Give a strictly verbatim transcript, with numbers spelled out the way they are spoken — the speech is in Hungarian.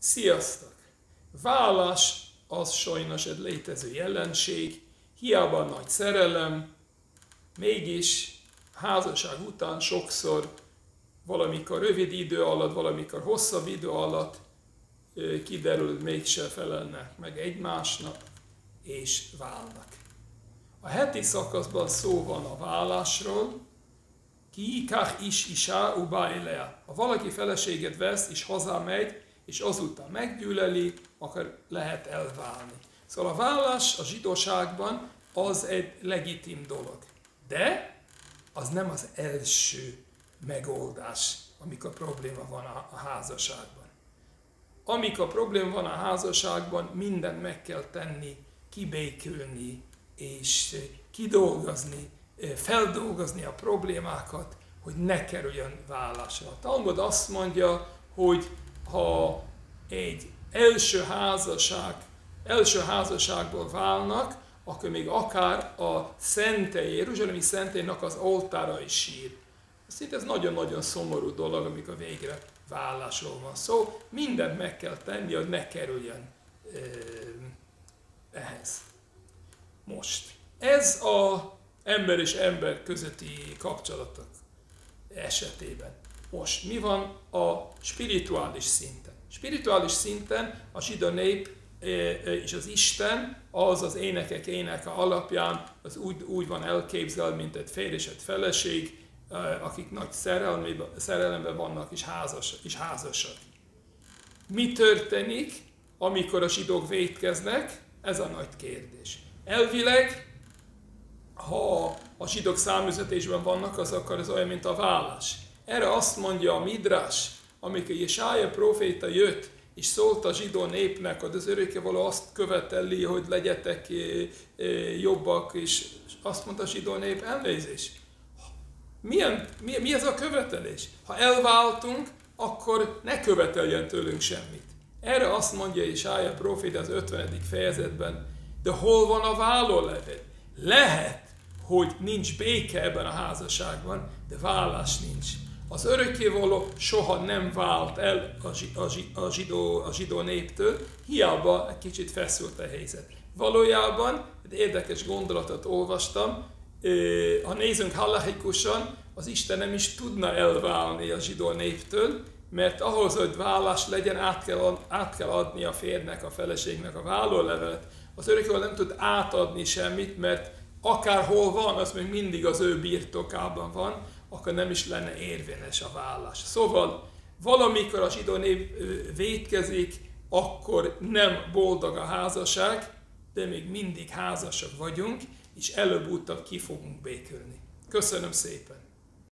Sziasztok! Vállás az sajnos egy létező jelenség, hiába nagy szerelem, mégis házasság után sokszor valamikor rövid idő alatt, valamikor hosszabb idő alatt kiderül, hogy mégse felelnek meg egymásnak, és válnak. A heti szakaszban szó van a vállásról, ki ikach is isá uba elea. Ha valaki feleséget vesz és hazamegy, és azután meggyűlöli, akkor lehet elválni. Szóval a vállás a zsidóságban az egy legitim dolog. De az nem az első megoldás, amikor probléma van a házasságban. Amikor probléma van a házasságban, mindent meg kell tenni, kibékülni és kidolgozni, feldolgozni a problémákat, hogy ne kerüljön vállásra. A Talmud azt mondja, hogy ha egy első házasság, első házasságból válnak, akkor még akár a szentély, Jeruzsálemi szentélynek az oltára is sír. Szinte ez nagyon-nagyon szomorú dolog, amikor végre vállásról van szó. Mindent meg kell tenni, hogy ne kerüljön eh, ehhez. Most, ez az ember és ember közötti kapcsolatok esetében. Most mi van a spirituális szinten? Spirituális szinten a zsidó nép és az Isten, az az énekek éneke alapján az úgy, úgy van elképzelve, mint egy férj és egy feleség, akik nagy szerelemben vannak és, házas, és házasak. Mi történik, amikor a zsidók vétkeznek? Ez a nagy kérdés. Elvileg, ha a zsidók számüzetésben vannak, az akkor ez olyan, mint a vállás. Erre azt mondja a Midrash, amikor Jesája próféta jött, és szólt a zsidó népnek, hogy az örökkévaló azt követeli, hogy legyetek jobbak, és azt mondta a zsidó nép, elnézés. Milyen, mi, mi ez a követelés? Ha elváltunk, akkor ne követeljen tőlünk semmit. Erre azt mondja Jesája próféta az ötvenedik fejezetben, de hol van a vállólevél? Lehet, hogy nincs béke ebben a házasságban, de vállás nincs. Az örökkévaló soha nem vált el a zsidó, a zsidó néptől, hiába egy kicsit feszült a helyzet. Valójában egy érdekes gondolatot olvastam, ha nézzünk halachikusan, az Isten nem is tudna elválni a zsidó néptől, mert ahhoz, hogy vállás legyen, át kell, át kell adni a férjnek, a feleségnek a vállólevelet. Az örökkévaló nem tud átadni semmit, mert akárhol van, az még mindig az ő birtokában van, akkor nem is lenne érvényes a vállás. Szóval valamikor a zsidó nép vétkezik, akkor nem boldog a házasság, de még mindig házasak vagyunk, és előbb-utóbb ki fogunk békülni. Köszönöm szépen!